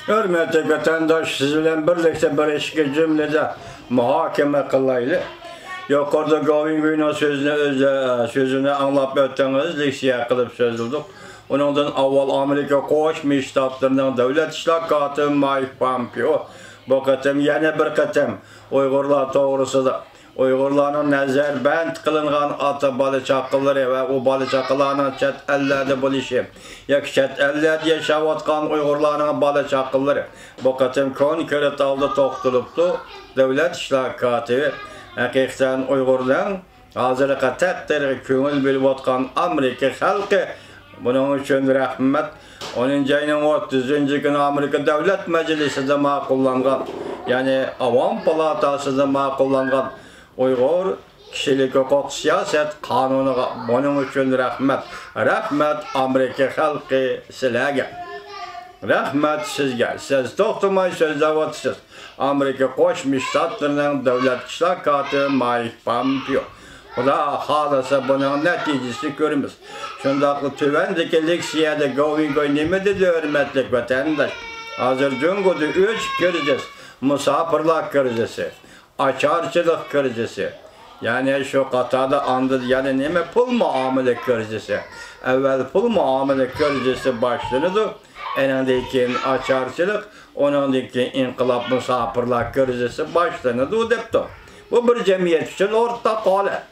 Hürmetli vatandaş, siz bilen birlikte bir eşki cümlede muhakeme kılaylı. Yukarıda Govingo'nun sözünü anlap ötteniz, leksiya kılıp sözüldük. Onundan avval Amerika Qo'shma Shtatlarining davlat islohoti Mike Pompeo bu qatam yana bir qatam Uyg'urlar to'g'risida Uyg'urlarning nazarband qilingan ota bola chaqalari va u bola chaqalarning chet ellarda bo'lishi yoki chet ellarda yashayotgan Uyg'urlarning bola chaqalari bu qatam konkret holda to'xtalibdi. Davlat islohoti haqiqatan Uyg'urlar hozirga taqdirga ko'ngil berayotgan Amerika xalqi bunun için rahmet. 10. ayının 30. günü Amerika Devlet Meclisi'de ma'qullangan, yani Avam Palatası'da ma'qullangan Uyghur kişilik hukuk siyaset kanunuga bunun için rahmet. Rahmet Amerika halkı sizlarga. Rahmet sizga. Siz to'xtamay so'zlayapsiz. Amerika Qo'shma Shtatlarining davlat islohoti Mike Pompeo. Xudo xolasa bunun neticesi görürüz. Şundaqlı tüvendeki leksiyada Govingo nima dedi hürmetli vatandaş? Hazır Cungu'da 3 krizis, musafirlik krizisi, açarçılık krizisi. Yani şu qatada andı, yani nima pul muamele krizisi. Evvel pul muamele krizisi başlandı. Enandaki açarçılık, onundaki inkılap musafirlik krizisi başlandı depti. Bu bir cemiyet için ortak hali.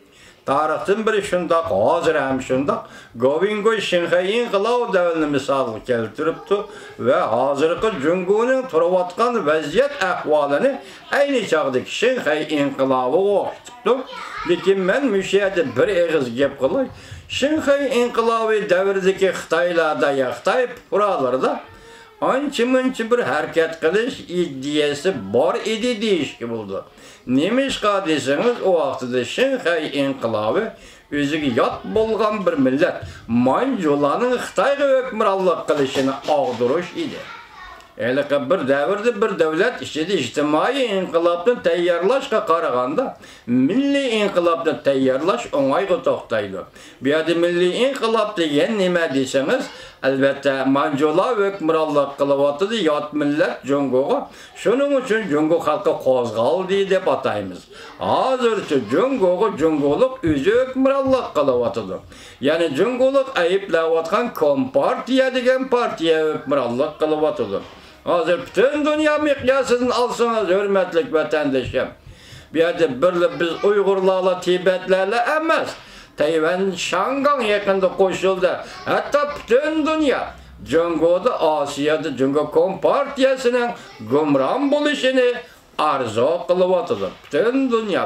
Tarixdan biri şundaq, hozir ham şundaq. Govingo Shanxay inqilob davrini misol keltiribdi va hozirgi Jungoning turayotgan vaziyat ahvolini ayni chog'dagi Shanxay inqilobi o'xshatibdi. Lekin men shu yerda bir og'iz gap qilay. Shanxay inqilobi davridagi Xitoylarda, Xitoy fuqarolarida ancha-muncha bir harakat qilish ideyasi bor edi deyishga bo'ldi. Nemişqa deseniz o vaqtida Shanxay inqilobi o'ziga yot bo'lgan bir millat Manjularning Xitoyga hukmronlik qilishini og'dirish edi. Eliqi bir davrda bir davlat ichida ijtimoiy inqilobni tayyorlashga qaraganda milliy inqilobni tayyorlash o'ng'ayga to'xtaydi. Bu yerda milliy inqilob degan nima desangiz, albatta Manjular hukmronlik qilyapti yot millat Jungoga. Shuning uchun Jungo xalqi qo'zg'aldi deb ataymiz. Hozircha Jungoga Jungolik o'zi hukmronlik qilyapti. Ya'ni Jungolik ayblayotgan Kompartiya degan partiya hukmronlik qilyapti. Hozir bütün dünya miqyosini olsangiz hurmatli vatandoshim. Bu yerda biz Uyg'urlarla Tibetlarla emas, Tayvan Shangang yaqinda qo'shildi. Hatto bütün dünya Jungoda Osiyoda Jungo Kompartiyasining gumron bo'lishini arzu qilyapti. Bütün dünya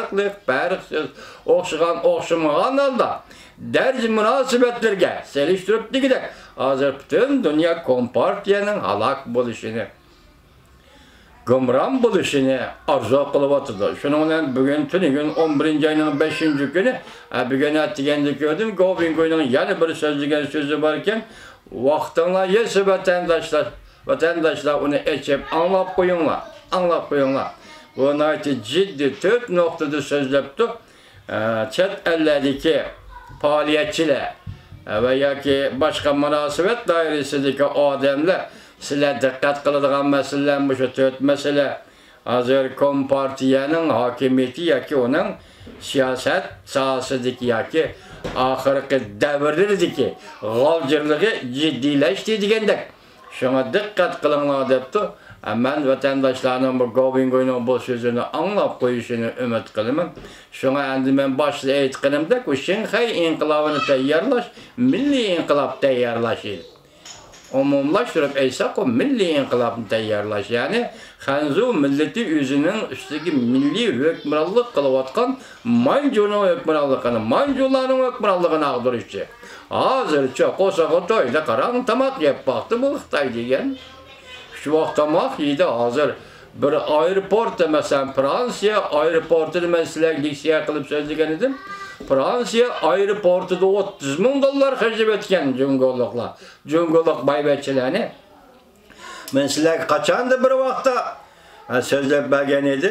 farqsiz, o'xshamagan holda derz münasebetlerge seliştirip digidek. Hazır bütün dünya Kompartiyanın halak buluşunu, gumran buluşunu arzu kılıbatıdır. Şununla bugün tünügün 11. ayının 5. günü bugün ettiğinde gördüm. Govingo'nun yani bir sözlügen sözü varken vaxtınla yesi vatandaşlar onu içip anlap koyunlar. Bunu ait ciddi 4 noktada sözlepti. Çet ellerdeki faaliyetçiler veya ki başka münasebet dairesindeki adamlar sizler dikkat kıladigan meseleler bu şu 4 mesele. Hazır Kompartiyanın hakimiyeti ya ki onun siyaset sahasındaki ya ki ahirki devirlerdeki g'alcırlığı ciddileşti degandek. Şuna dikkat kılınlar depti. Ben vatandaşlarının bu Govingo'nun bu sözünü anlap koyuşunu ümit kılımım. Şuna endi ben başta aytqanimda ku Shanxay inqilobini tayyorlash milliy inqilob tayyorlash edi. Umumlashtirib aytsak o milliy inqilobni tayyorlash, ya'ni Xanzu millati o'zining ustidagi milliy hukmronlik qilayotgan Manjuning hukmronligini, Manjularning hukmronligini ag'dirishchi. Hozircha qo'sag'i to'yda qarang tamoq yeb boqdi bu Xitoy degan. Şu vaxtamaq yedi hazır bir aeroportda mesela Fransiya aeroportunu ben sizler leksiya qilib so'zlagan edim. Fransiya aeroportida $30,000 xarjlab etgan Jungoliklar, Jungolik baybatchilarni. Men sizlarga qachondir bir vaqtda so'zlab bergan edim.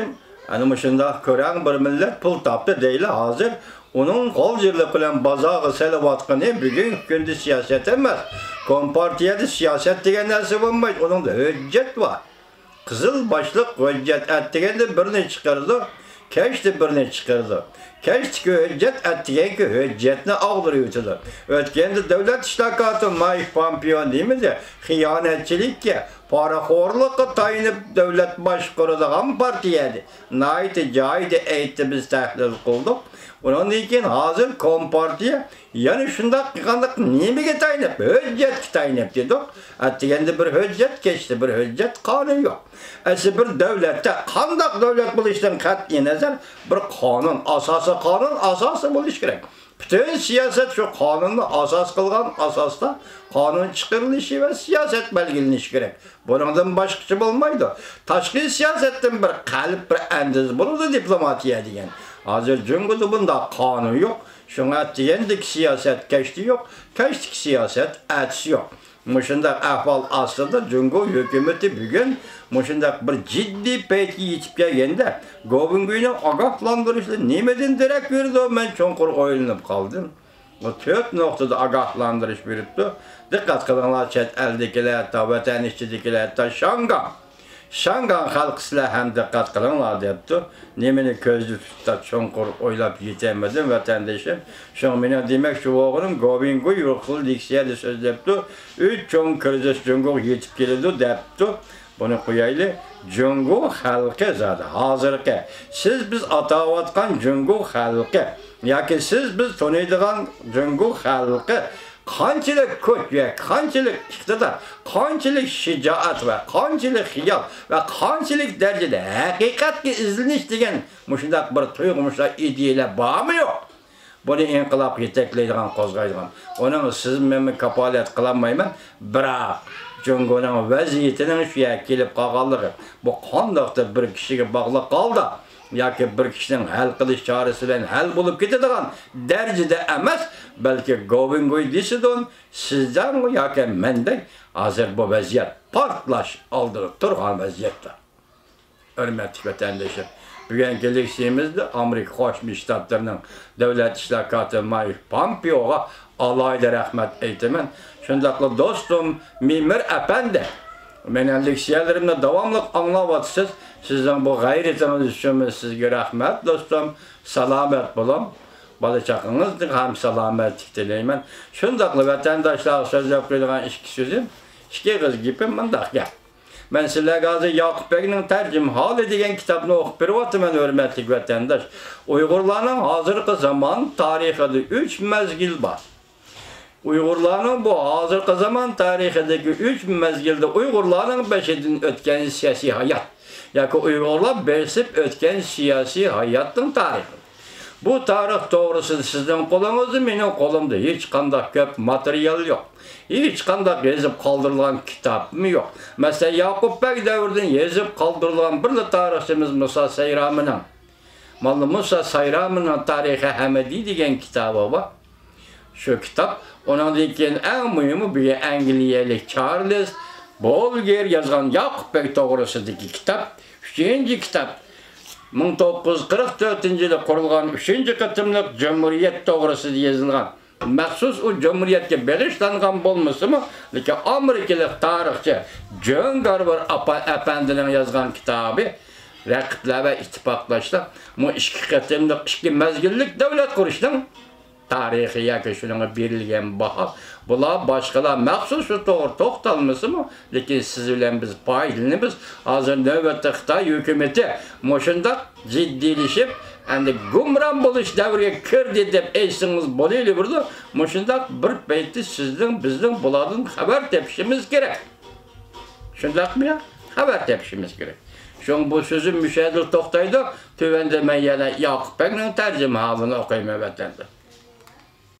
Hani şunda kören bir millet pul taptı değil hazır. Onun kol yıllık bilen bazağı selavatkanı bugün gündü siyaset emez. Kompartiyada siyaset diyen neresi bulmayız. Onun da hüccet var. Kızıl başlık hüccet ettiğinde birini çıkardı. Keşti birini çıkardı. Keşti hüccet ettiğinde ki hüccetini ağdırıyordu. Ötkende devlet işlakatı Mike Pompeo değil mi de hıyanetçilik ki paraxorluqqa tayinib devlet başquradigan partiyadi. Naiti caydi eyti biz tahlil qildik. Ondan keyin hozir Kompartiya yana shundaq qilganlik nimaga tayinib? Hujjatga tayinib dedik. Atganda bir hujjat kechdi, bir hujjat qonun yo'q. Asli bir davlatda qandaq davlat bo'lishidan qat'iy nazar bir qonun, asosi qonun asosi bo'lishi kerak. Bütün siyaset şu kanunu asas kılgan asasda kanun çıkarılışı ve siyaset belgeleniş gerek. Bundan başkası olmaydı. Taşkı siyasetten bir kalp bir endiz bulurdu diplomatiye diyen. Hazır cüngüdü bunda kanun yok. Şuna diyendik siyaset geçti yok. Geçtik siyaset etsi yok. Muşundak ahval aslında Cungo hükümeti bugün muşundak bir ciddi peki yetip gelgende Gobinguy'un agahlandırışlı nimeden direkt verdi o ben çonkur oylanıp kaldım. O 4 noktada agahlandırış veripti. Dikkat kılınlar çet eldekiler hatta vatan işçidekiler hatta Şangan halkısıyla hem dikkat kılınlar deyipti. Nemeni közlü tutta çonkur oylap yetemedim vatandaşım. Şun bana demek şu oğlum Gobinguy ruhlu diksiyeli söz deyipti. 3 çoğun krizis Cungo yetip geldi deyipti. Bunu koyaylı. Cungo halkı zaten hazırki. Siz biz atavatkan Cungo halkı. Yaki siz biz tanıydıgan Cungo halkı. Qanchalik ko'p ve qanchalik iqtidor, qanchalik shijoat ve qanchalik xiyol ve qanchalik darajada haqiqatga izlanish degan mushundaq bir tuyg'umushlar ideyalar bormi yo'q? Buni inqilob yetaklaydigan, qo'zg'aydigan. Onun siz men kapolat qilolmayman, biroq Jungoning vaziyatining shu yerga kelib qolganligi bu qandoqdir bir kishiga bog'liq qoldi. Yoki bir kishining hal qilish chorasi bilan hal bo'lib ketadigan darajada emas, balki Gobinguy desidon sizdan yoki mendek hozir bu vaziyat portlash oldirib turgan vaziyatda. Hurmatli vatandoshlar, bugungi leksiyamizda Amerika Qo'shma Shtatlarining davlat ishlar katibi Mike Pompeo'ga alayda rahmat aytaman. Shundaqla do'stim Mimir Apandi, mening leksiyalarimni davomli anglayapsiz. Sizden bu gayretiniz için sizge rahmet dostum, selamet bulun. Balıçakınızdır, hem selametlik dileymen. Şundaklı vatandaşlar söz yapıyorduk iki sözüm. İki kız gibi mındak gel. Ben sizler Gazi Yakup Bey'in tercüm hal edilen kitabını okup bir vatımen hürmetlik vatandaş. Uygurların hazırkı zaman tarihinde 3 mezgil var. Uygurların bu hazırkı zaman tarihindeki 3 mezgilde Uygurların beşedin ötken siyasi hayat. Yaki Uygurlar besip ötken siyasi hayatın tarihi. Bu tarih doğrusu sizden kolunuzda, benim kolumda hiç kandak köp materyal yok. Hiç kandak yazıp kaldırılan kitap mı yok. Mesela Yakup Bey devirden yazıp kaldırılan bir de tarihçimiz Musa Sayrami'nin. Musa Sayrami'nin Tarihi Hamedi degen kitabı var. Şu kitap, onun deken en mühimi bir Angliyalı Charles Bolger yazgan Yakup Bey doğrusudaki kitap. 3. kitap. 1944 yılı kurulgan 3. kıtımlık Cumhuriyet doğrusu yazılgan. Məxsus o Cumhuriyet'e bağışlanğan bolması mı? Lakin Amerikalı tarihçi John Garver Efendi'nin yazgan kitabı rəqiblər və ittifaqlaşlar bu 2 kıtımlık, 2 mezgillik devlet kuruşunun tarihi yoki shunga berilgan baho. Bular boshqalar maxsus shu to'g'ri to'xtalmasa mı? Lekin siz bilan biz foydalanamiz. Hozir navbatda Xitoy hukumati mushunda jiddiylashib, endi gumron bo'lish davriga kirdi deb aytsangiz bo'layli burada. Mushunda bir paytda sizning bizning bulardan xabar topishimiz kerak. Shundaqmi ya? Xabar topishimiz kerak. Şun bu sözüm müşahede to'xtaydi. Tövende men yana Yakup Bey'in tercüme halini okuyma vatanda.